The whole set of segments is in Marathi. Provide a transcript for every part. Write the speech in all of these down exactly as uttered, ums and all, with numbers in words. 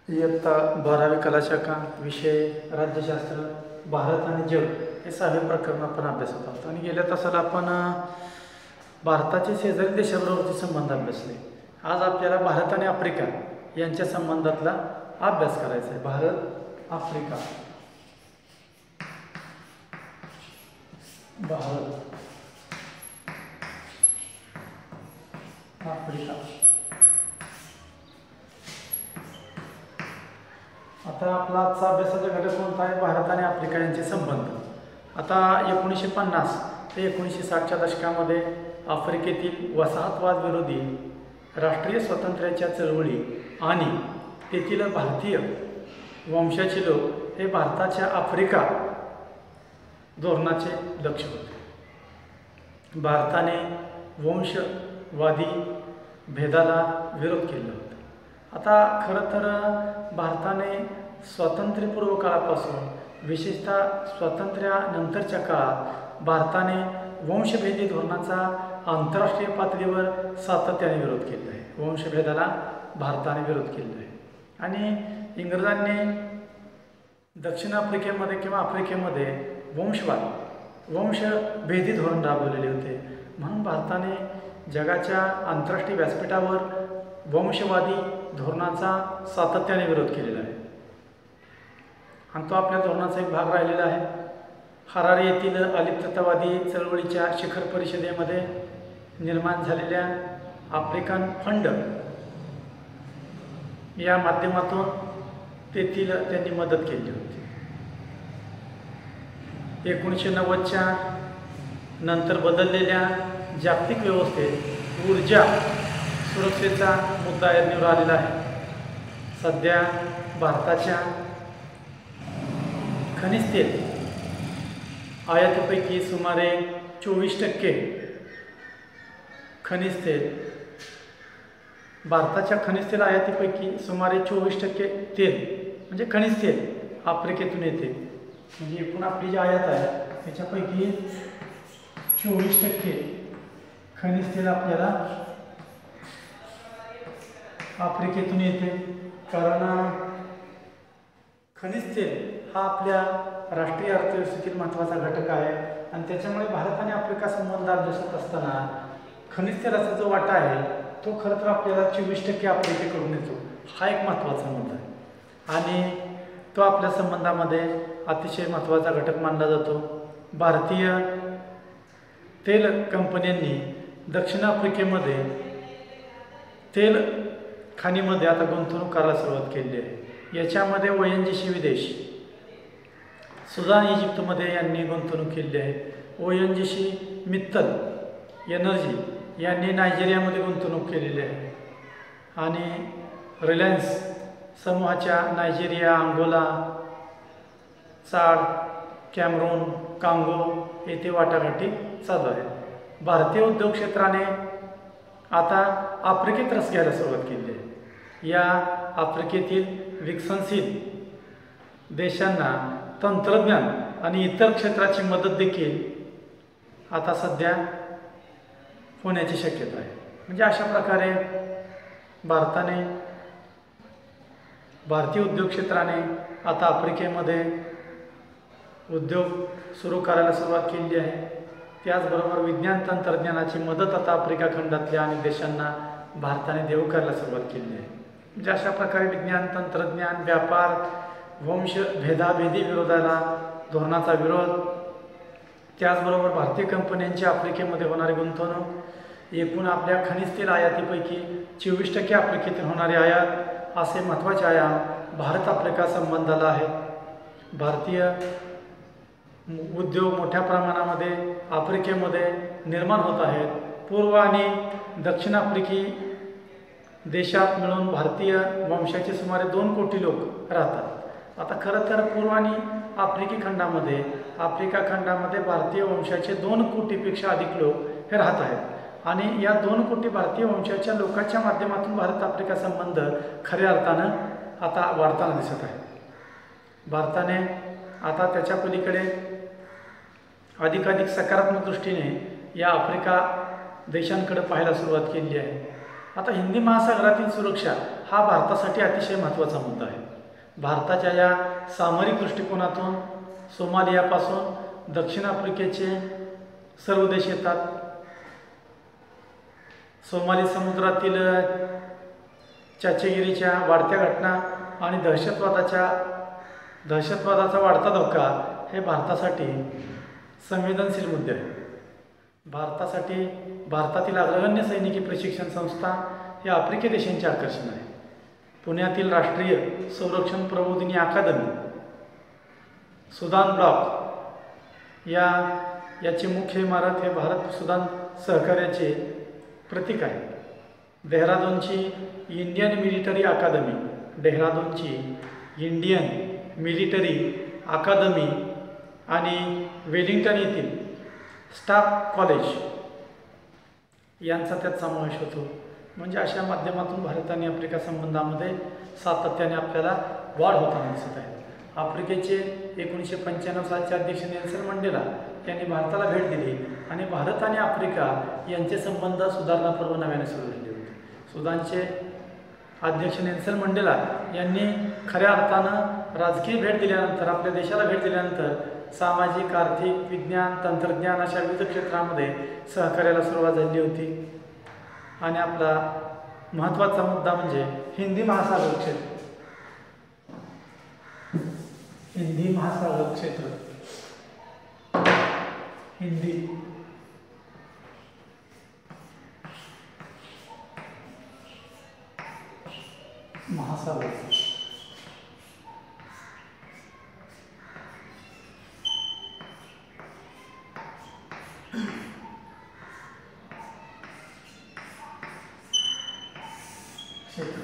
इयत्ता बारावी कला शाखा विषय राज्यशास्त्र भारत आणि जग हे सहावे प्रकरण आपण अभ्यासत आहोत आणि गेल्या तासाला आपण भारताचे शेजारी देशाबरोबरचे संबंध अभ्यासले। आज आपल्याला भारत आणि आफ्रिका यांच्या संबंधातला अभ्यास करायचा आहे। भारत आफ्रिका भारत आफ्रिका आता आपला आजचा अभ्यासाचा घटक कोणता आहे? भारत आणि आफ्रिका यांचे संबंध। आता एकोणीसशे पन्नास ते एकोणीसशे साठच्या दशकामध्ये आफ्रिकेतील वसाहतवाद विरोधी राष्ट्रीय स्वातंत्र्याच्या चळवळी आणि तेथील भारतीय वंशाचे लोक हे भारताच्या आफ्रिका धोरणाचे लक्ष होते। भारताने वंशवादी भेदाला विरोध केला होता। आता खरं तर भारताने स्वातंत्र्यपूर्व काळापासून विशेषतः स्वातंत्र्यानंतरच्या काळात भारताने वंशभेदी धोरणाचा आंतरराष्ट्रीय पातळीवर सातत्याने विरोध केला आहे। वंशभेदाला भारताने विरोध केला आहे आणि इंग्रजांनी दक्षिण आफ्रिकेमध्ये किंवा आफ्रिकेमध्ये वंशवाद वंशभेदी धोरण राबवलेले होते। म्हणून भारताने जगाच्या आंतरराष्ट्रीय व्यासपीठावर वंशवादी धोरणाचा सातत्याने विरोध केलेला आहे आणि तो आपल्या धोरणाचा एक भाग राहिलेला आहे। हरारे येथील अलिप्ततावादी चळवळीच्या शिखर परिषदेमध्ये निर्माण झालेल्या आफ्रिकन फंड या माध्यमातून तेथील त्यांनी मदत केली होती। एकोणीसशे नव्वदच्या नंतर बदललेल्या जागतिक व्यवस्थेत ऊर्जा सुरक्षेचा मुद्दा ऐरणीवर आलेला आहे। सध्या भारताच्या खनिज तेल आयातीपैकी सुमारे चोवीस टक्के खनिज तेल भारताच्या खनिज तेल आयातीपैकी सुमारे चोवीस टक्के तेल म्हणजे खनिज तेल आफ्रिकेतून येते। म्हणजे एकूण आपली जी आयात आहे त्याच्यापैकी चोवीस टक्के खनिज तेल आपल्याला आफ्रिकेतून येते। कारण खनिज तेल हा आपल्या राष्ट्रीय अर्थव्यवस्थेतील महत्त्वाचा घटक आहे आणि त्याच्यामुळे भारत आणि आफ्रिका संबंध अभ्यासत असताना खनिज तेलाचा जो वाटा आहे तो खरं तर आपल्याला चोवीस टक्के आफ्रिकेकडून येतो। हा एक महत्त्वाचा मुद्दा आहे आणि तो आपल्या संबंधामध्ये अतिशय महत्त्वाचा घटक मानला जातो। भारतीय तेल कंपन्यांनी दक्षिण आफ्रिकेमध्ये तेल खाणीमध्ये आता गुंतवणूक करायला सुरुवात केली आहे। याच्यामध्ये ओ एन जी सी विदेश सुदान इजिप्तमध्ये यांनी गुंतवणूक केली आहे। O N G C Mittal energy यांनी नायजेरियामध्ये गुंतवणूक केलेली आहे आणि रिलायन्स समूहाच्या Nigeria, Angola, Chad, Cameroon, Congo येथे वाटाघाटी चालू आहे। भारतीय उद्योग क्षेत्राने आता आफ्रिकेत रस घ्यायला सुरुवात केली आहे। या आफ्रिकेतील विकसनशील देशांना तंत्रज्ञान आणि इतर क्षेत्राची मदत देखील आता सध्या होण्याची शक्यता आहे। म्हणजे अशा प्रकारे भारताने भारतीय उद्योग क्षेत्राने आता आफ्रिकेमध्ये उद्योग सुरू करायला सुरुवात केली आहे। त्याचबरोबर विज्ञान तंत्रज्ञानाची मदत आता आफ्रिका खंडातल्या अनेक देशांना भारताने देऊ करायला सुरुवात केली आहे। म्हणजे अशा प्रकारे विज्ञान तंत्रज्ञान, व्यापार, वंश भेदाभेदी विरोधाला धोरणाचा विरोध, त्याचबरोबर भारतीय कंपन्यांची आफ्रिकेमध्ये होणारी गुंतवणूक, एकूण आपल्या खनिज तेल आयातीपैकी चोवीस टक्के आफ्रिकेतून होणारी आयात असे महत्त्वाचे आयाम भारत आफ्रिका संबंधाला आहेत। भारतीय उद्योग मोठ्या प्रमाणामध्ये आफ्रिकेमध्ये निर्माण होत आहेत। पूर्व आणि दक्षिण आफ्रिकी देशात मिळून भारतीय वंशाचे सुमारे दोन कोटी लोक राहतात। आता खरं तर पूर्व आणि आफ्रिकी खंडामध्ये आफ्रिका खंडामध्ये भारतीय वंशाचे दोन कोटीपेक्षा अधिक लोक हे राहत आहेत आणि या दोन कोटी भारतीय वंशाच्या लोकांच्या माध्यमातून भारत आफ्रिका संबंध खऱ्या अर्थानं आता वाढताना दिसत आहे। भारताने आता त्याच्या पलीकडे अधिकाधिक सकारात्मक दृष्टीने या आफ्रिका देशांकडे पाहायला सुरुवात केली आहे। आता हिंदी महासागरातील सुरक्षा हा भारतासाठी अतिशय महत्त्वाचा मुद्दा आहे. भारताच्या या सामरिक दृष्टिकोनातून सोमालियापासून दक्षिण आफ्रिकेचे सर्व देश येतात. सोमाली समुद्रातील चाचेगिरीच्या वाढत्या घटना आणि दहशतवादाच्या दहशतवादाचा वाढता धोका हे भारतासाठी संवेदनशील मुद्दे आहेत. भारतासाठी भारतातील अग्रगण्य सैनिकी प्रशिक्षण संस्था हे आफ्रिकी देशांचे आकर्षण आहे. पुण्यातील राष्ट्रीय संरक्षण प्रबोधिनी अकादमी, सुदान ब्लॉक या याची मुख्य इमारत हे भारत सुदान सहकार्याचे प्रतीक आहे. देहरादूनची इंडियन मिलिटरी अकादमी देहरादूनची इंडियन मिलिटरी अकादमी आणि वेलिंग्टन येथील स्टाफ कॉलेज यांचा त्यात समावेश होतो. म्हणजे अशा माध्यमातून भारत आणि आफ्रिका संबंधामध्ये सातत्याने आपल्याला वाढ होताना दिसत आहे. आफ्रिकेचे एकोणीसशे पंच्याण्णव सालचे अध्यक्ष नेल्सन मंडेला यांनी भारताला भेट दिली आणि भारत आणि आफ्रिका यांचे संबंध सुधारणापूर्व नव्याने सुरू झाले होते. सुदानचे अध्यक्ष नेल्सन मंडेला यांनी खऱ्या अर्थानं राजकीय भेट दिल्यानंतर, आपल्या देशाला भेट दिल्यानंतर सामाजिक, आर्थिक, विज्ञान, तंत्रज्ञान अशा विविध क्षेत्रामध्ये सहकार्याला सुरुवात झाली होती. आणि आपला महत्त्वाचा मुद्दा म्हणजे हिंदी महासागर क्षेत्र. हिंदी महासागर क्षेत्र हिंदी महासागर क्षेत्र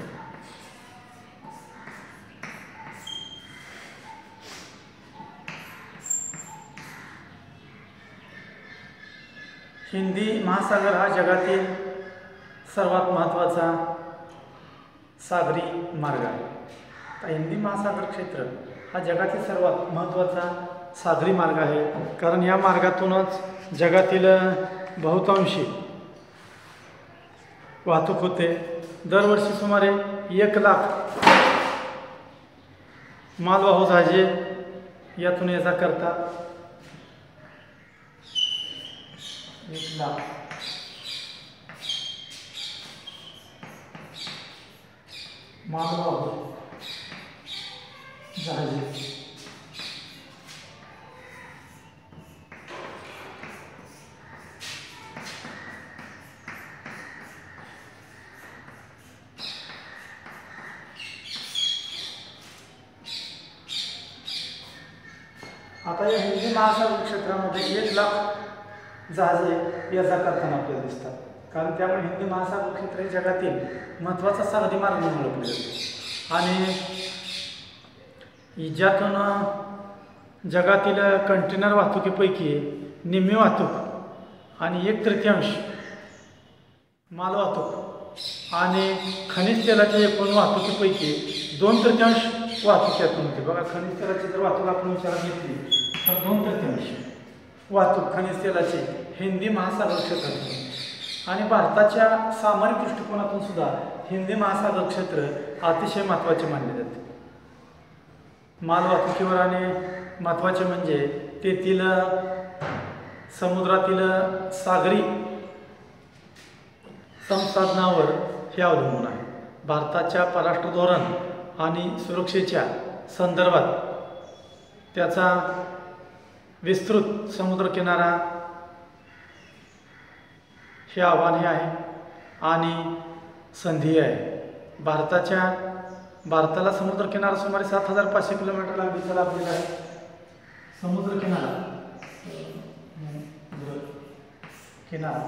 हिंदी महासागर हा जगातील सर्वात महत्त्वाचा सागरी मार्ग आहे. हिंदी महासागर क्षेत्र हा जगातील सर्वात महत्त्वाचा सागरी मार्ग आहे, कारण या मार्गातूनच जगातील बहुतांशी वाहतूक होते. दरवर्षी सुमारे एक लाख मालवाहू जहाजे यातून ये जा करतात. एक लाख मालवाहू जहाजे आता या हिंदी महासागर क्षेत्रामध्ये एक लाख जहाजे ये जा करताना आपल्याला दिसतात, कारण त्यामुळे हिंदी महासागर क्षेत्र हे जगातील महत्त्वाचा सागरी मार्ग म्हणून ओळखले जाते. आणि ज्यातून जगातील कंटेनर वाहतुकीपैकी निम्मी वाहतूक आणि एक तृतीयांश माल वाहतूक आणि खनिज तेलाच्या एकूण वाहतुकीपैकी दोन तृतीयांश वाहतूक यातून होते. बघा, खनिज तेलाची जर वाहतूक आपण विचारात घेतली तर दोन तृतीयांश वाहतूक खनिज तेलाची हिंदी महासागर क्षेत्रातून. आणि भारताच्या सामरिक दृष्टिकोनातून सुद्धा हिंदी महासागर क्षेत्र अतिशय महत्त्वाचे मानले जाते. माल वाहतुकीवर आणि महत्त्वाचे म्हणजे तेथील समुद्रातील सागरी संसाधनावर हे अवलंबून आहे. भारताच्या परराष्ट्र धोरण आणि सुरक्षेच्या संदर्भात त्याचा विस्तृत समुद्रकिनारा हे आव्हान हे आहे आणि संधी आहे. भारताच्या भारताला समुद्रकिनारा सुमारे सात हजार पाचशे किलोमीटर लांबीचा लाभलेला आहे. समुद्रकिनारा किनारा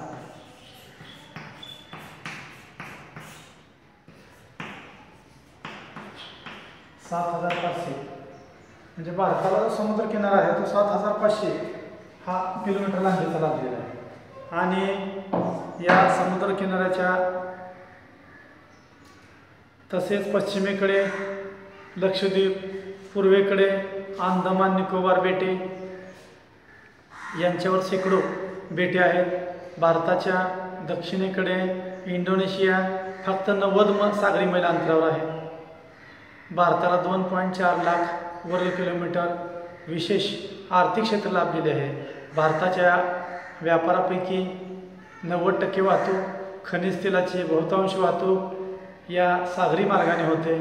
सात हजार पाचशे म्हणजे भारताला जो समुद्र किनारा आहे तो सात हजार पाचशे हा किलोमीटर लांबीचा लाभलेला आहे. आणि या समुद्र किनाऱ्याच्या तसेच पश्चिमेकडे लक्षद्वीप, पूर्वेकडे अंदमान निकोबार बेटे यांच्यावर शेकडो बेटे आहेत. भारताच्या दक्षिणेकडे इंडोनेशिया, फक्त नव्वद म सागरी मैल अंतरावर आहे. भारताला दोन पॉईंट चार लाख वर्ग किलोमीटर विशेष आर्थिक क्षेत्र लाभलेले आहे. भारताच्या व्यापारापैकी नव्वद टक्के वाहतूक खनिज तेलाची बहुतांश वाहतूक या सागरी मार्गाने होते.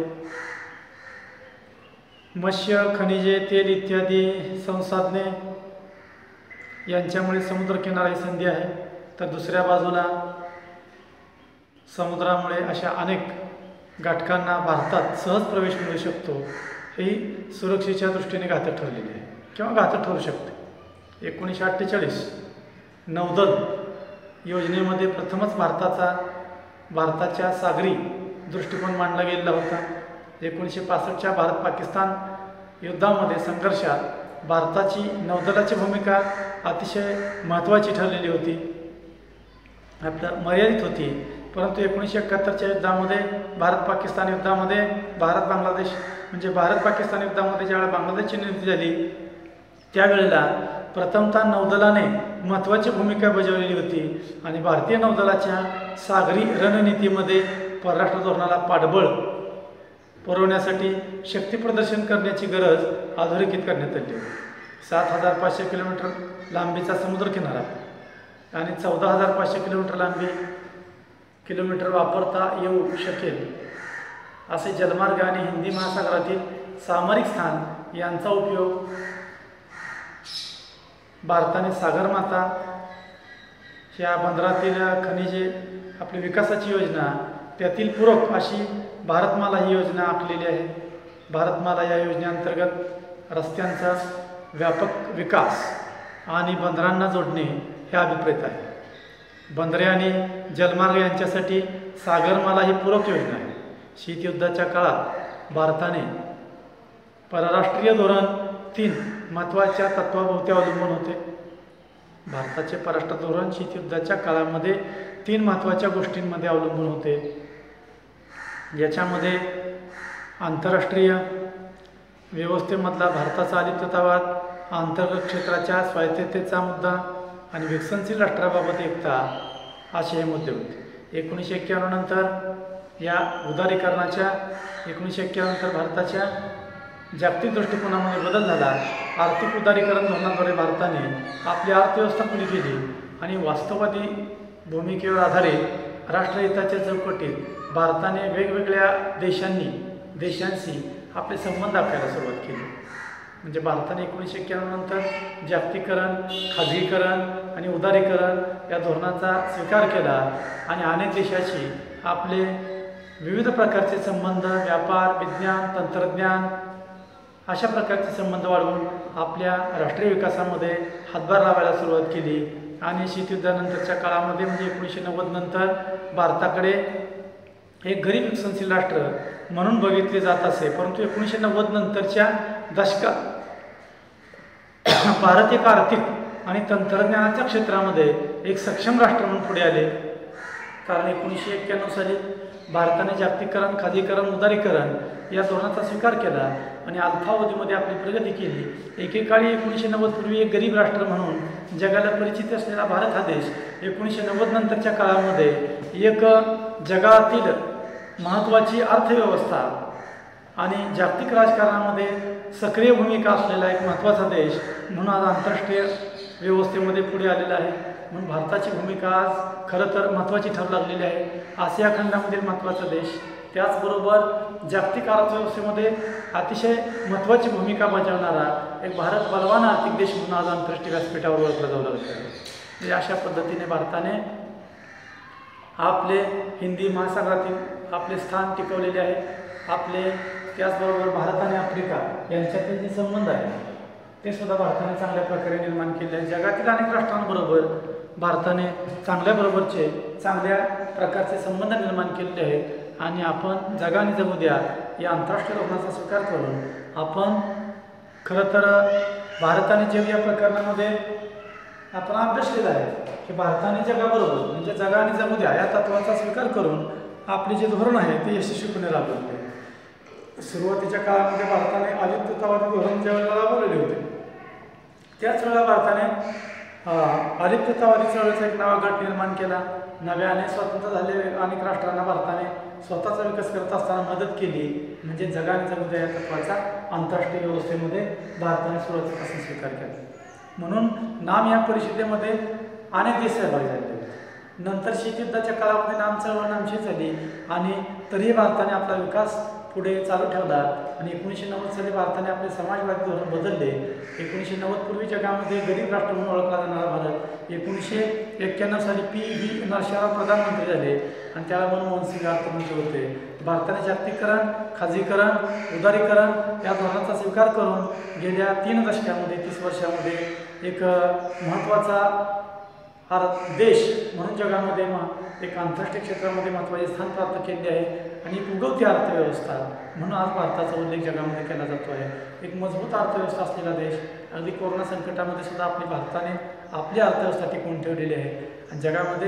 मत्स्य, खनिजे, तेल इत्यादी संसाधने यांच्यामुळे समुद्रकिनारा संधी आहे. तर दुसऱ्या बाजूला समुद्रामुळे अशा अनेक घटकांना भारतात सहज प्रवेश मिळू शकतो. ही सुरक्षेच्या दृष्टीने घातक ठरलेली आहे किंवा घातक ठरू शकते. एकोणीसशे अठ्ठेचाळीस नौदल योजनेमध्ये प्रथमच भारताचा भारताच्या सागरी दृष्टिकोन मांडला गेलेला होता. एकोणीसशे पासष्टच्या भारत पाकिस्तान युद्धामध्ये संघर्षात भारताची नौदलाची भूमिका अतिशय महत्त्वाची ठरलेली होती, आपलं मर्यादित होती. परंतु एकोणीसशे एकाहत्तरच्या युद्धामध्ये भारत पाकिस्तान युद्धामध्ये भारत बांगलादेश म्हणजे भारत पाकिस्तान युद्धामध्ये ज्यावेळेला बांगलादेशची निर्मिती झाली त्यावेळेला प्रथमतः नौदलाने महत्त्वाची भूमिका बजावलेली होती आणि भारतीय नौदलाच्या सागरी रणनीतीमध्ये परराष्ट्र धोरणाला पाठबळ पुरवण्यासाठी शक्ती प्रदर्शन करण्याची गरज अधोरेखित करण्यात आली. सात हजार पाचशे किलोमीटर लांबीचा समुद्रकिनारा आणि चौदा हजार पाचशे किलोमीटर लांबी किलोमीटर वापरता येऊ शकेल असे जलमार्ग आणि हिंदी महासागरातील सामरिक स्थान यांचा उपयोग भारताने सागरमाता ह्या बंदरातील खनिजे आपली विकासाची योजना त्यातील पूरक अशी भारतमाला ही योजना आखलेली आहे. भारतमाला या योजनेअंतर्गत रस्त्यांचा व्यापक विकास आणि बंदरांना जोडणे हे अभिप्रेत आहे. बंदरे आणि जलमार्ग यांच्यासाठी सागरमाला ही पूरक योजना आहे. शीतयुद्धाच्या काळात भारताने परराष्ट्रीय धोरण तीन महत्त्वाच्या तत्वाभोवती अवलंबून होते. भारताचे परराष्ट्र धोरण शीतयुद्धाच्या काळामध्ये तीन महत्त्वाच्या गोष्टींमध्ये अवलंबून होते. याच्यामध्ये आंतरराष्ट्रीय व्यवस्थेमधला भारताचा अलिप्ततावाद, अंतर्गत क्षेत्राच्या स्वायत्ततेचा मुद्दा आणि विकसनशील राष्ट्राबाबत एकता असे हे मुद्दे होते. एकोणीसशे एक्क्याण्णव नंतर या उदारीकरणाच्या एकोणीसशे एक्क्याण्णव नंतर भारताच्या जागतिक दृष्टिकोनामध्ये बदल झाला. आर्थिक उदारीकरण धोरणाद्वारे भारताने आपली अर्थव्यवस्था खुली केली आणि वास्तववादी भूमिकेवर आधारित राष्ट्रहिताच्या चौकटीत भारताने वेगवेगळ्या देशांनी देशांशी आपले संबंध आखायला सुरुवात केली. म्हणजे भारताने एकोणीसशे एक्क्याण्णव नंतर जागतिकीकरण, खाजगीकरण आणि उदारीकरण या धोरणाचा स्वीकार केला आणि अनेक देशाशी आपले विविध प्रकारचे संबंध, व्यापार, विज्ञान, तंत्रज्ञान अशा प्रकारचे संबंध वाढवून आपल्या राष्ट्रीय विकासामध्ये हातभार लावायला सुरुवात केली. आणि शीतयुद्धानंतरच्या काळामध्ये म्हणजे एकोणीसशे नव्वद नंतर भारताकडे एक गरीब विकसनशील राष्ट्र म्हणून बघितले जात असे. परंतु एकोणीसशे नव्वद नंतरच्या दशकात भारत एक आर्थिक आणि तंत्रज्ञानाच्या क्षेत्रामध्ये एक सक्षम राष्ट्र म्हणून पुढे आले. कारण एकोणीसशे एक्क्याण्णव साली भारताने जागतिकीकरण, खाजगीकरण, उदारीकरण या धोरणाचा स्वीकार केला आणि अल्पावधीमध्ये आपली प्रगती केली. एकेकाळी एकोणीसशे नव्वद पूर्वी एक गरीब राष्ट्र म्हणून जगाला परिचित असलेला भारत हा देश एकोणीसशे नव्वद नंतरच्या काळामध्ये एक जगातील महत्त्वाची अर्थव्यवस्था आणि जागतिक राजकारणामध्ये सक्रिय भूमिका असलेला एक महत्त्वाचा देश म्हणून आज आंतरराष्ट्रीय व्यवस्थेमध्ये पुढे आलेला आहे. म्हणून भारताची भूमिका आज खरं तर महत्त्वाची ठरू लागलेली आहे. आशिया खंडामधील महत्त्वाचा देश, त्याचबरोबर जागतिक अर्थव्यवस्थेमध्ये अतिशय महत्त्वाची भूमिका बजावणारा एक भारत बलवान आर्थिक देश म्हणून आज आंतरराष्ट्रीय व्यासपीठावर ओळखला जाऊ लागला आहे. म्हणजे अशा पद्धतीने भारताने आपले हिंदी महासागरातील आपले स्थान टिकवलेले आहे. आपले त्याचबरोबर भारत आणि आफ्रिका यांच्यातील जे संबंध आहे ते सुद्धा भारताने चांगल्या प्रकारे निर्माण केले आहे. जगातील अनेक राष्ट्रांबरोबर भारताने चांगल्या बरोबरचे चांगल्या प्रकारचे संबंध निर्माण केलेले आहेत आणि आपण जगाने जगू द्या या आंतरराष्ट्रीय धोरणाचा स्वीकार करून आपण खरं तर भारताने जग या प्रकरणामध्ये आपण अभ्यास केला आहे की भारताने जगाबरोबर म्हणजे जगाने जगू द्या या तत्वाचा स्वीकार करून आपले जे धोरण आहे ते यशस्वीपणे राबवले. सुरुवातीच्या काळामध्ये भारताने अलिप्ततावादी धोरण ज्या वेळेला राबवलेले होते त्याच वेळेला भारताने अलिप्ततावादी चळवळीचा एक नवा गट निर्माण केला नव्याने स्वतंत्र झाले अनेक राष्ट्रांना भारताने स्वतःचा विकास करत असताना मदत केली, म्हणजे जगाने जगू द्या या तत्वाचा आंतरराष्ट्रीय व्यवस्थेमध्ये भारताने सुरुवातीपासून स्वीकार केला. म्हणून नाम या परिषदेमध्ये अनेक देश सहभागी झाले. नंतर शीतयुद्धाच्या काळामध्ये नाम चळवळ नामशी झाली आणि तरीही भारताने आपला विकास पुढे चालू ठेवला आणि एकोणीसशे नव्वद साली भारताने आपले समाजवादी धोरण बदलले. एकोणीसशे नव्वद पूर्वी जगामध्ये गरीब राष्ट्र म्हणून ओळखला जाणारा भारत एकोणीसशे एक्क्याण्णव साली पी व्ही नरसिंहराव प्रधानमंत्री झाले आणि त्याला मनमोहन सिंग अर्थमंत्री होते. भारताने जागतिकीकरण, खाजगीकरण, उदारीकरण या धोरणाचा स्वीकार करून गेल्या तीन दशकामध्ये तीस वर्षामध्ये एक महत्त्वाचा हा देश म्हणून जगामध्ये एक आंतरराष्ट्रीय क्षेत्रामध्ये महत्त्वाचे स्थान प्राप्त केले आहे आणि एक उगवती अर्थव्यवस्था म्हणून आज भारताचा उल्लेख जगामध्ये केला जातो आहे. एक मजबूत अर्थव्यवस्था असलेला देश, अगदी कोरोना संकटामध्ये सुद्धा आपली भारताने आपली अर्थव्यवस्था टिकवून ठेवलेली आहे आणि जगामध्ये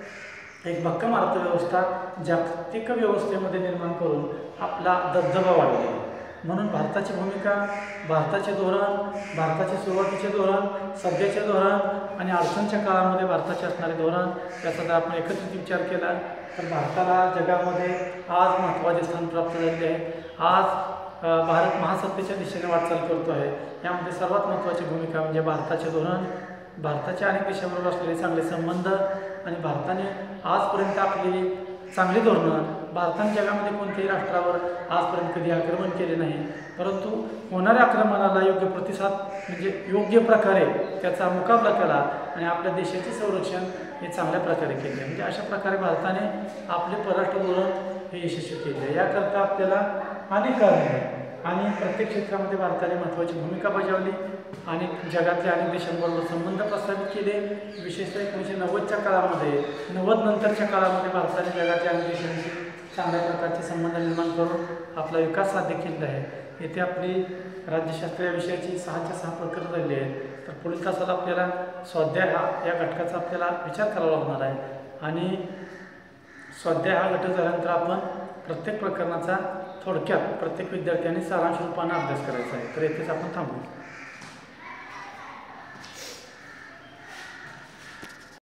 एक भक्कम अर्थव्यवस्था जागतिक व्यवस्थेमध्ये निर्माण करून आपला दबदबा वाढवला आहे. म्हणून भारताची भूमिका, भारताचे धोरण, भारताचे सुरुवातीचे धोरण, सध्याचे धोरण आणि अडचणीच्या काळामध्ये भारताचे असणारे धोरण याचा जर आपण एकत्रित विचार केला तर भारताला जगामध्ये आज महत्त्वाचे स्थान प्राप्त झालेले आहे. आज भारत महासत्तेच्या दिशेने वाटचाल करतो आहे. यामध्ये सर्वात महत्त्वाची भूमिका म्हणजे भारताचे धोरण, भारताच्या अनेक देशाबरोबर असलेले चांगले संबंध आणि भारताने आजपर्यंत आखलेली चांगली धोरणं. भारताने जगामध्ये कोणत्याही राष्ट्रावर आजपर्यंत कधी आक्रमण केले नाही, परंतु होणाऱ्या आक्रमणाला योग्य प्रतिसाद म्हणजे योग्य प्रकारे त्याचा मुकाबला केला आणि आपल्या देशाचे संरक्षण हे चांगल्या प्रकारे केले. म्हणजे अशा प्रकारे भारताने आपले परराष्ट्र धोरण हे यशस्वी केले. याकरता आपल्याला अनेक कारणे आहेत आणि प्रत्येक क्षेत्रामध्ये भारताने महत्त्वाची भूमिका बजावली आणि जगातल्या अनेक देशांबरोबर संबंध प्रस्थापित केले. विशेषतः एकोणीसशे नव्वदच्या काळामध्ये नव्वद नंतरच्या काळामध्ये भारताने जगातल्या अनेक देशांशी चांगल्या प्रकारचे संबंध निर्माण करून आपला विकास साध्य केला आहे. येथे आपली राज्यशास्त्र या विषयाची सहाच्या सहा प्रकरण झालेली आहेत. तर पुढील तासात आपल्याला स्वाध्याय हा या घटकाचा आपल्याला विचार करावा लागणार आहे आणि स्वाध्याय हा घटक झाल्यानंतर आपण प्रत्येक प्रकरणाचा थोडक्यात प्रत्येक विद्यार्थ्यांनी सारांश रूपाने अभ्यास करायचा आहे. तर येथेच आपण थांबू.